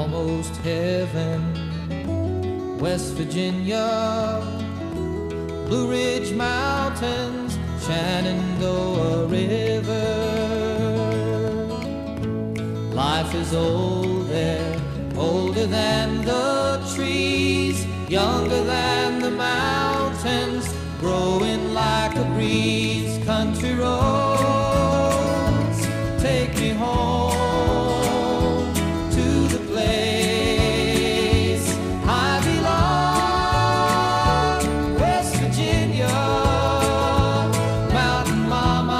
almost heaven. West Virginia, Blue Ridge Mountains, Shenandoah River. Life is old there, older than the trees, younger than the mountains, growing like a breeze. Country roads take me home to the place I belong. West Virginia, Mountain Mama,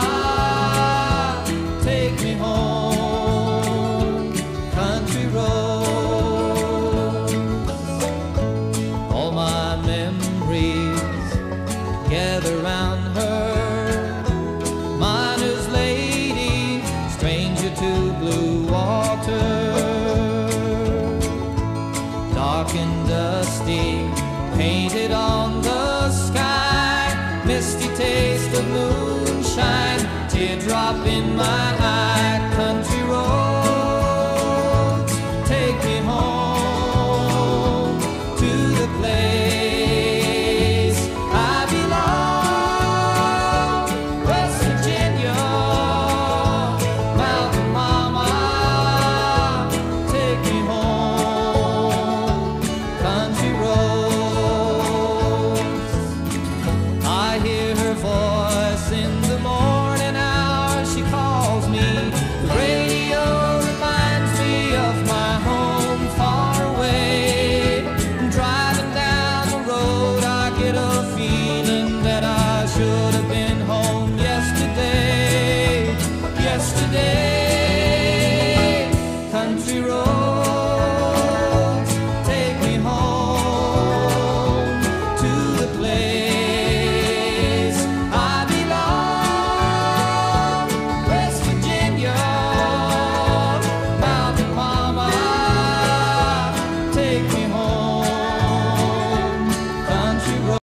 take me home. Country roads, all my memories gather round her. Miner's lady, stranger to blue water. Dark and dusty, painted on the sky. Misty taste of moonshine, teardrop in my eye.